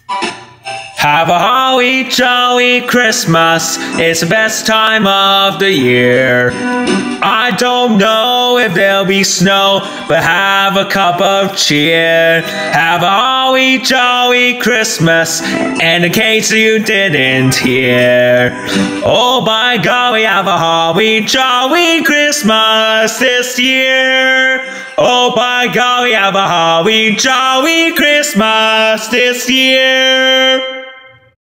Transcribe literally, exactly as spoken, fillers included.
Have a holly jolly Christmas, it's the best time of the year. I don't know if there'll be snow, but have a cup of cheer. Have a holly jolly Christmas, and in case you didn't hear, oh by golly, have a holly jolly Christmas this year. Oh by golly, have a holly jolly Christmas this year.